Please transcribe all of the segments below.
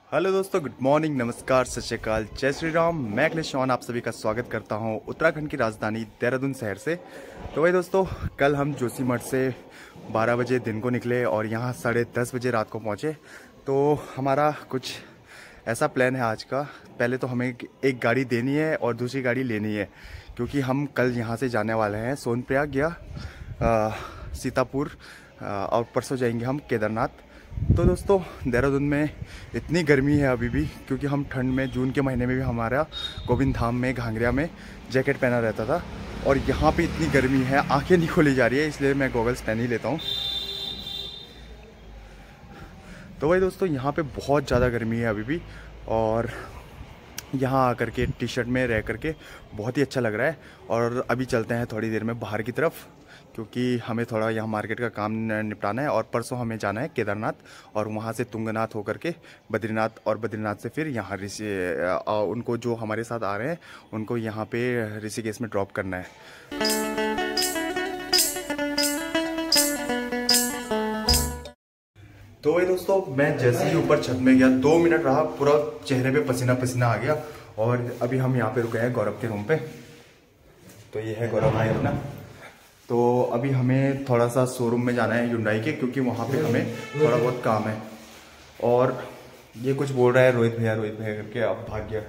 Hello दोस्तों, good morning, नमस्कार, सत श्री अकाल, जय श्री राम। मैं अखिलेश चौहान आप सभी का स्वागत करता हूं उत्तराखंड की राजधानी देहरादून शहर से। तो भाई दोस्तों, कल हम जोशीमठ से 12 बजे दिन को निकले और यहां 10:30 बजे रात को पहुंचे। तो हमारा कुछ ऐसा प्लान है आज का। पहले तो हमें एक गाड़ी देनी है और दूसरी गाड़ी लेनी है, क्योंकि हम कल यहाँ से जाने वाले हैं सोनप्रयाग या सीतापुर और परसों जाएंगे हम केदारनाथ। तो दोस्तों, देहरादून में इतनी गर्मी है अभी भी, क्योंकि हम ठंड में जून के महीने में भी हमारा गोविंद धाम में घांगरिया में जैकेट पहना रहता था, और यहाँ पे इतनी गर्मी है, आंखें नहीं खोली जा रही है, इसलिए मैं गॉगल्स पहन ही लेता हूँ। तो भाई दोस्तों, यहाँ पे बहुत ज़्यादा गर्मी है अभी भी, और यहाँ आकर के टी शर्ट में रह करके बहुत ही अच्छा लग रहा है। और अभी चलते हैं थोड़ी देर में बाहर की तरफ, क्योंकि हमें थोड़ा यहाँ मार्केट का काम निपटाना है, और परसों हमें जाना है केदारनाथ, और वहाँ से तुंगनाथ होकर के बद्रीनाथ, और बद्रीनाथ से फिर यहाँ उनको जो हमारे साथ आ रहे हैं उनको यहाँ पे ऋषिकेश में ड्रॉप करना है। तो भाई दोस्तों, मैं जैसे ही ऊपर छत में गया 2 मिनट रहा, पूरा चेहरे पे पसीना पसीना आ गया। और अभी हम यहाँ पे रुके हैं गौरव के रूम पे। तो ये है गौरव भाई अपना। तो अभी हमें थोड़ा सा शोरूम में जाना है Hyundai के, क्योंकि वहाँ पे हमें थोड़ा बहुत काम है। और ये कुछ बोल रहा है रोहित भैया करके, अब भाग गया।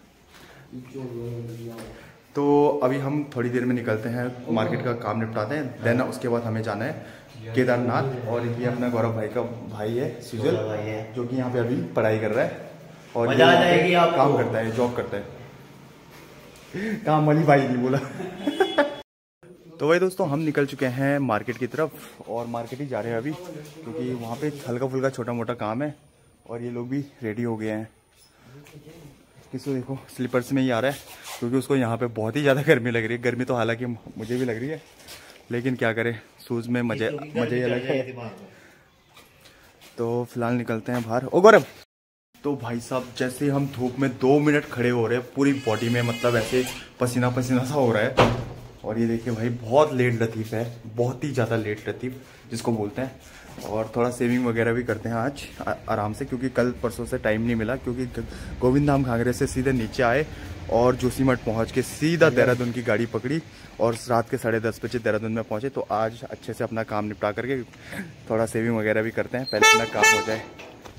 तो अभी हम थोड़ी देर में निकलते हैं, मार्केट का काम निपटाते हैं, देन उसके बाद हमें जाना है केदारनाथ। और ये अपना गौरव भाई का भाई है सुजल, जो कि यहाँ पे अभी पढ़ाई कर रहा है और काम करता है, जॉब करता है। काम वाली भाई नहीं बोला। तो भाई दोस्तों, हम निकल चुके हैं मार्केट की तरफ, और मार्केट ही जा रहे हैं अभी, क्योंकि वहाँ पे हल्का फुल्का छोटा मोटा काम है। और ये लोग भी रेडी हो गए हैं। किसको देखो स्लीपर्स में ही आ रहा है, क्योंकि उसको यहाँ पे बहुत ही ज़्यादा गर्मी लग रही है। गर्मी तो हालांकि मुझे भी लग रही है, लेकिन क्या करें, शूज़ में मजे ही अलग है। तो फिलहाल निकलते हैं बाहर। ओ गौरव, तो भाई साहब, जैसे हम धूप में 2 मिनट खड़े हो रहे हैं, पूरी बॉडी में मतलब ऐसे पसीना पसीना सा हो रहा है। और ये देखिए भाई, बहुत लेट लतीफ़ है, बहुत ही ज़्यादा लेट लतीफ़ जिसको बोलते हैं। और थोड़ा सेविंग वगैरह भी करते हैं आज आराम से, क्योंकि कल परसों से टाइम नहीं मिला, क्योंकि गोविंद धाम घांगरे से सीधे नीचे आए और जोशीमठ पहुंच के सीधा देहरादून की गाड़ी पकड़ी, और रात के 10:30 बजे देहरादून में पहुंचे। तो आज अच्छे से अपना काम निपटा करके थोड़ा सेविंग वगैरह भी करते हैं, पहले अपना काम हो जाए।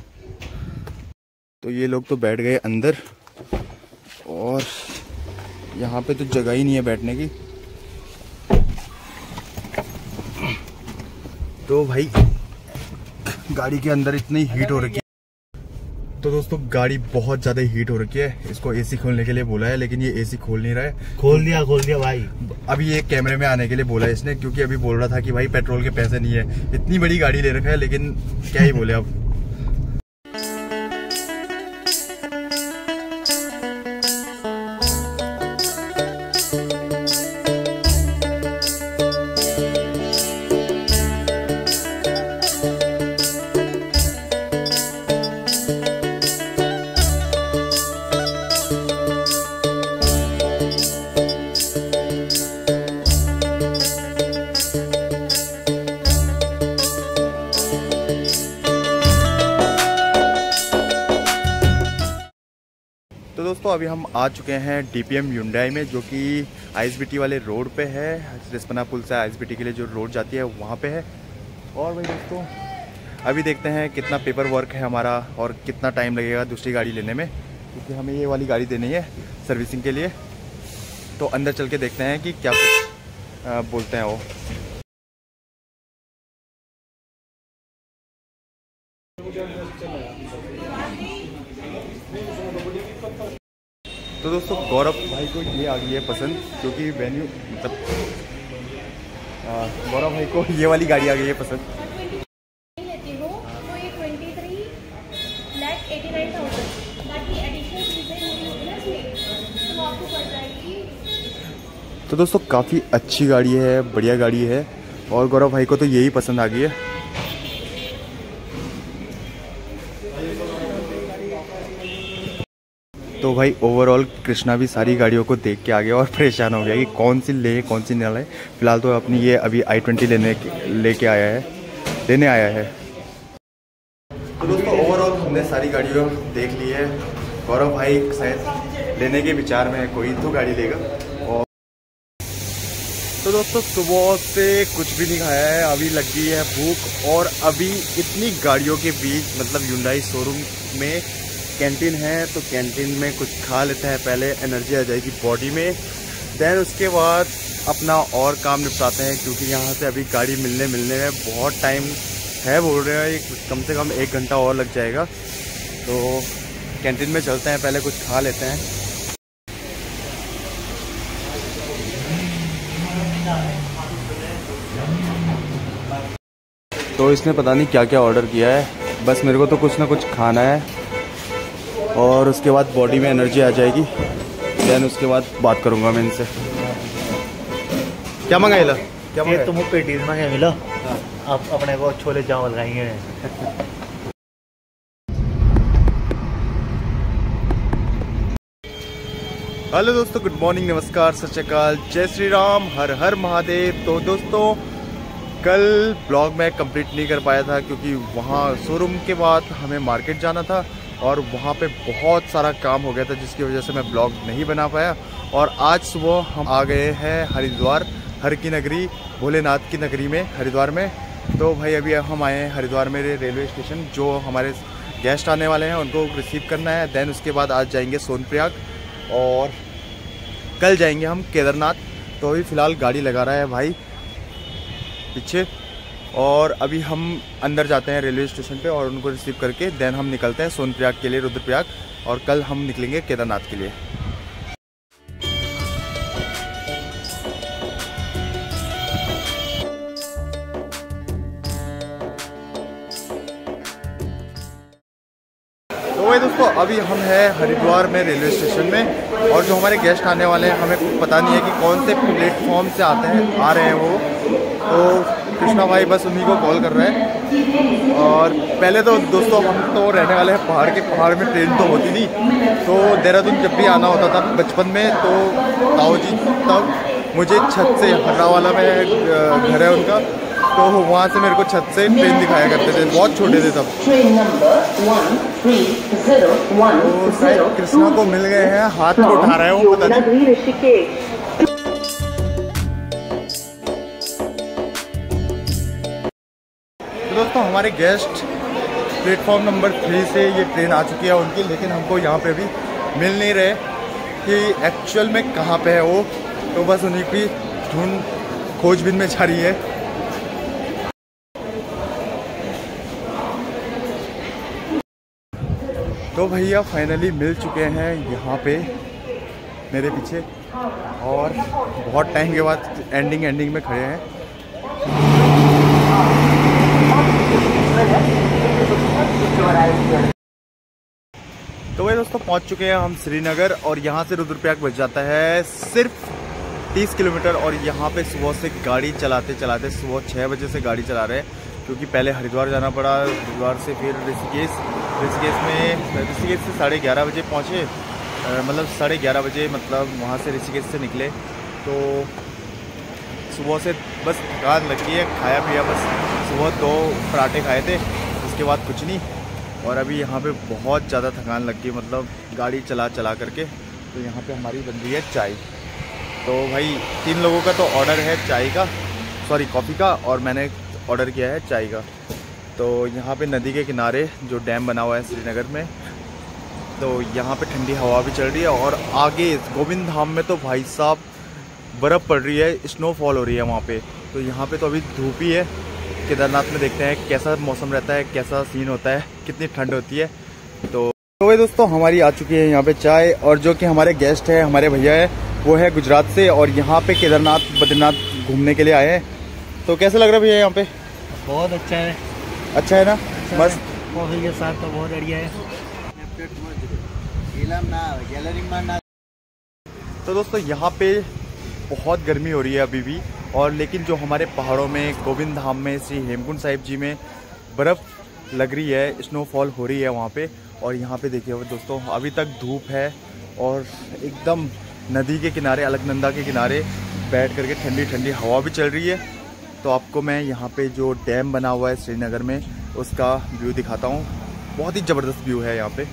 तो ये लोग तो बैठ गए अंदर, और यहाँ पे तो जगह ही नहीं है बैठने की। तो भाई गाड़ी के अंदर इतनी हीट हो रखी है। तो दोस्तों, गाड़ी बहुत ज़्यादा हीट हो रखी है। इसको एसी खोलने के लिए बोला है, लेकिन ये एसी खोल नहीं रहा है। खोल दिया भाई। अभी ये कैमरे में आने के लिए बोला है इसने, क्योंकि अभी बोल रहा था कि भाई पेट्रोल के पैसे नहीं है। इतनी बड़ी गाड़ी ले रखा है, लेकिन क्या ही बोले अब। तो दोस्तों, अभी हम आ चुके हैं DPM Hyundai में, जो कि ISBT वाले रोड पे है। रिस्पना पुल से ISBT के लिए जो रोड जाती है वहाँ पे है। और भाई दोस्तों, अभी देखते हैं कितना पेपर वर्क है हमारा, और कितना टाइम लगेगा दूसरी गाड़ी लेने में, क्योंकि हमें ये वाली गाड़ी देनी है सर्विसिंग के लिए। तो अंदर चल के देखते हैं कि क्या बोलते हैं वो। तो दोस्तों, गौरव भाई को ये आ गई है पसंद, क्योंकि वेन्यू मतलब गौरव भाई को ये वाली गाड़ी आ गई है पसंद। लेती हो तो ये 23,89,000, बाकी एडिशनल चीजें तो आपको पड़ जाएगी। तो दोस्तों, काफ़ी अच्छी गाड़ी है, बढ़िया गाड़ी है, और गौरव भाई को तो यही पसंद आ गई है। तो भाई ओवरऑल कृष्णा भी सारी गाड़ियों को देख के आ गया और परेशान हो गया कि कौन सी ले कौन सी न ले। फिलहाल तो अपनी ये अभी i20 लेके आया है, लेने आया है। तो दोस्तों, ओवरऑल हमने सारी गाड़ियों देख ली है। गौरव भाई शायद लेने के विचार में है, कोई तो गाड़ी लेगा। और तो दोस्तों सुबह से कुछ भी नहीं खाया है, अभी लग गई है भूख। और अभी इतनी गाड़ियों के बीच मतलब Hyundai शोरूम में कैंटीन है, तो कैंटीन में कुछ खा लेते हैं, पहले एनर्जी आ जाएगी बॉडी में। देन उसके बाद अपना और काम निपटाते हैं, क्योंकि यहाँ से अभी गाड़ी मिलने में बहुत टाइम है, बोल रहे हैं कम से कम 1 घंटा और लग जाएगा। तो कैंटीन में चलते हैं, पहले कुछ खा लेते हैं। तो इसने पता नहीं क्या क्या ऑर्डर किया है, बस मेरे को तो कुछ ना कुछ खाना है और उसके बाद बॉडी में एनर्जी आ जाएगी। देन उसके बाद बात करूंगा मैं इनसे। क्या मंगाइला? क्या ये तुम पेटीज मंगे मिलो, आप अपने को छोले चावल खाएंगे। हेलो दोस्तों, गुड मॉर्निंग, नमस्कार, सत श्री अकाल, जय श्री राम, हर हर महादेव। तो दोस्तों कल ब्लॉग मैं कंप्लीट नहीं कर पाया था, क्योंकि वहाँ शोरूम के बाद हमें मार्केट जाना था और वहाँ पे बहुत सारा काम हो गया था, जिसकी वजह से मैं ब्लॉग नहीं बना पाया। और आज सुबह हम आ गए हैं हरिद्वार, हर की नगरी, भोलेनाथ की नगरी में, हरिद्वार में। तो भाई अभी हम आए हैं हरिद्वार में रेलवे स्टेशन, जो हमारे गेस्ट आने वाले हैं उनको रिसीव करना है। देन उसके बाद आज जाएंगे सोनप्रयाग और कल जाएंगे हम केदारनाथ। तो अभी फ़िलहाल गाड़ी लगा रहा है भाई पीछे, और अभी हम अंदर जाते हैं रेलवे स्टेशन पे और उनको रिसीव करके देन हम निकलते हैं सोनप्रयाग के लिए, रुद्रप्रयाग, और कल हम निकलेंगे केदारनाथ के लिए। तो वही दोस्तों अभी हम हैं हरिद्वार में रेलवे स्टेशन में, और जो हमारे गेस्ट आने वाले हैं हमें कुछ पता नहीं है कि कौन से प्लेटफॉर्म से आ रहे हैं वो। तो कृष्णा भाई बस उन्हीं को कॉल कर रहे हैं। और पहले तो दोस्तों हम तो रहने वाले हैं पहाड़ के, पहाड़ में ट्रेन तो होती नहीं। तो देहरादून जब भी आना होता था बचपन में, तो ताऊ जी तब मुझे छत से, हर्रावाला में घर है उनका, तो वहाँ से मेरे को छत से ट्रेन दिखाया करते थे, बहुत छोटे थे तब। तो शायद कृष्णा को मिल गए हैं, हाथ को उठा रहे हैं वो, पता नहीं। तो दोस्तों हमारे गेस्ट प्लेटफॉर्म नंबर 3 से ये ट्रेन आ चुकी है उनकी, लेकिन हमको यहाँ पे भी मिल नहीं रहे कि एक्चुअल में कहाँ पे है वो। तो बस उन्हीं की ढूंढ खोजबीन में जा रही है। तो भैया फाइनली मिल चुके हैं यहाँ पे मेरे पीछे, और बहुत टाइम के बाद एंडिंग में खड़े हैं। तो वही दोस्तों पहुँच चुके हैं हम श्रीनगर, और यहाँ से रुद्रप्रयाग बच जाता है सिर्फ 30 किलोमीटर। और यहाँ पे सुबह से गाड़ी चलाते चलाते सुबह 6 बजे से गाड़ी चला रहे हैं, क्योंकि पहले हरिद्वार जाना पड़ा, हरिद्वार से फिर ऋषिकेश से 11:30 बजे पहुँचे, मतलब 11:30 बजे, मतलब वहाँ से ऋषिकेश से निकले। तो सुबह से बस थकान लगी है, खाया पिया बस सुबह 2 पराठे खाए थे, उसके बाद कुछ नहीं। और अभी यहाँ पे बहुत ज़्यादा थकान लग गई, मतलब गाड़ी चला करके। तो यहाँ पे हमारी बन रही है चाय। तो भाई 3 लोगों का तो ऑर्डर है चाय का, सॉरी कॉफ़ी का, और मैंने ऑर्डर किया है चाय का। तो यहाँ पे नदी के किनारे जो डैम बना हुआ है श्रीनगर में, तो यहाँ पे ठंडी हवा भी चल रही है। और आगे गोविंद धाम में तो भाई साहब बर्फ़ पड़ रही है, स्नोफॉल हो रही है वहाँ पे। तो यहाँ पे तो अभी धूप ही है। केदारनाथ में देखते हैं कैसा मौसम रहता है, कैसा सीन होता है, कितनी ठंड होती है। तो भाई दोस्तों हमारी आ चुकी है यहाँ पे चाय, और जो कि हमारे गेस्ट है, हमारे भैया है, वो है गुजरात से, और यहाँ पे केदारनाथ बद्रीनाथ घूमने के लिए आए हैं। तो कैसा लग रहा है भैया यहाँ पे? बहुत अच्छा है। अच्छा है ना? बस कॉफी के साथ तो बहुत बढ़िया है। तो दोस्तों यहाँ पे बहुत गर्मी हो रही है अभी भी, और लेकिन जो हमारे पहाड़ों में, गोविंद धाम में, श्री हेमकुंड साहिब जी में बर्फ़ लग रही है, स्नोफॉल हो रही है वहाँ पे। और यहाँ पे देखिए दोस्तों अभी तक धूप है, और एकदम नदी के किनारे, अलकनंदा के किनारे बैठ करके ठंडी ठंडी हवा भी चल रही है। तो आपको मैं यहाँ पे जो डैम बना हुआ है श्रीनगर में, उसका व्यू दिखाता हूँ। बहुत ही ज़बरदस्त व्यू है यहाँ पे।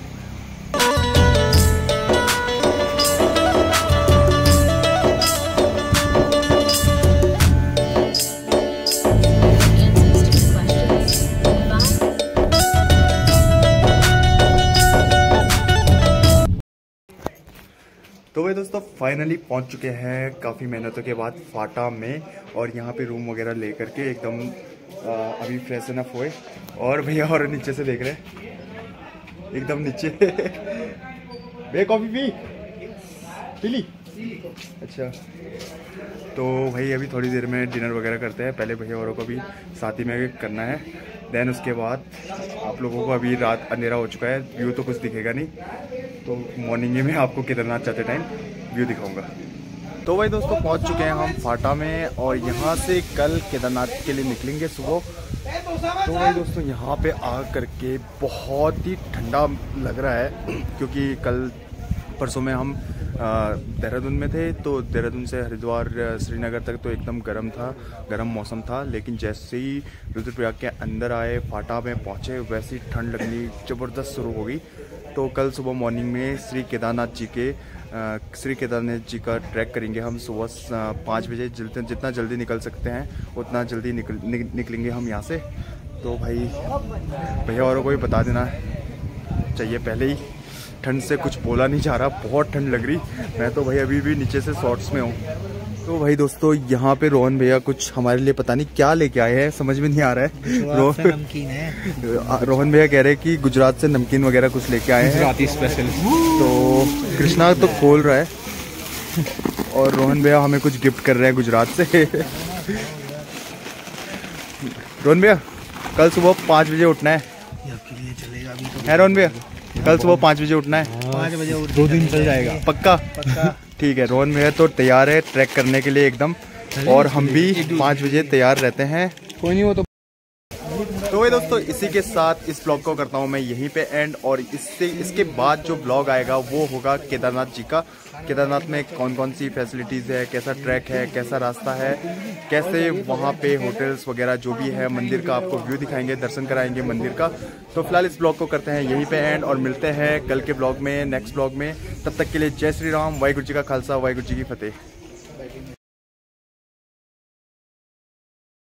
तो भाई दोस्तों फाइनली पहुंच चुके हैं काफ़ी मेहनतों के बाद फाटा में, और यहाँ पे रूम वगैरह ले करके एकदम अभी फ्रेश अप हुए। और भैया और नीचे से देख रहे हैं एकदम नीचे भैया कॉफ़ी पी ली? अच्छा, तो भाई अभी थोड़ी देर में डिनर वगैरह करते हैं। पहले भैया औरों को भी साथ ही में करना है, देन उसके बाद आप लोगों को अभी रात अंधेरा हो चुका है, व्यू तो कुछ दिखेगा नहीं, तो मॉर्निंग में आपको केदारनाथ जाते टाइम व्यू दिखाऊंगा। तो भाई दोस्तों पहुंच चुके हैं हम फाटा में, और यहाँ से कल केदारनाथ के लिए निकलेंगे सुबह। तो भाई दोस्तों यहाँ पे आ करके बहुत ही ठंडा लग रहा है, क्योंकि कल परसों में हम देहरादून में थे, तो देहरादून से हरिद्वार श्रीनगर तक तो एकदम गर्म मौसम था। लेकिन जैसे ही रुद्रप्रयाग के अंदर आए, फाटा में पहुँचे, वैसे ही ठंड लगनी ज़बरदस्त शुरू हो गई। तो कल सुबह मॉर्निंग में श्री केदारनाथ जी का ट्रैक करेंगे हम सुबह 5 बजे। जितना जल्दी निकल सकते हैं उतना जल्दी निकलेंगे हम यहाँ से। तो भाई भैया औरों को भी बता देना चाहिए पहले ही, ठंड से कुछ बोला नहीं जा रहा, बहुत ठंड लग रही। मैं तो भाई अभी भी नीचे से शॉर्ट्स में हूँ। तो भाई दोस्तों यहाँ पे रोहन भैया कुछ हमारे लिए पता नहीं क्या लेके आए हैं, समझ में नहीं आ रहा है। नमकीन है, रोहन भैया कह रहे हैं कि गुजरात से नमकीन वगैरह कुछ लेके आए हैं, गुजराती स्पेशल। तो कृष्णा तो खोल रहा है, और रोहन भैया हमें कुछ गिफ्ट कर रहे हैं गुजरात से। रोहन भैया कल सुबह 5 बजे उठना है, आपके लिए चलेगा अभी तो। है रोहन भैया कल सुबह 5 बजे उठना है? 5 बजे उठ 2 दिन चल जाएगा पक्का? ठीक है, रोहन भैया तो तैयार है ट्रैक करने के लिए एकदम, और हम भी 5 बजे तैयार रहते हैं। कोई नहीं हो तो भाई दोस्तों इसी के साथ इस ब्लॉग को करता हूँ मैं यहीं पे एंड, और इसके बाद जो ब्लॉग आएगा वो होगा केदारनाथ जी का। केदारनाथ में कौन कौन सी फैसिलिटीज़ है, कैसा ट्रैक है, कैसा रास्ता है, कैसे वहाँ पे होटल्स वगैरह जो भी है, मंदिर का आपको व्यू दिखाएंगे, दर्शन कराएंगे मंदिर का। तो फिलहाल इस ब्लॉग को करते हैं यहीं पे एंड, और मिलते हैं कल के ब्लॉग में, नेक्स्ट ब्लॉग में। तब तक के लिए जय श्री राम, वाहिगुरु जी का खालसा, वाहिगुरु जी की फतेह।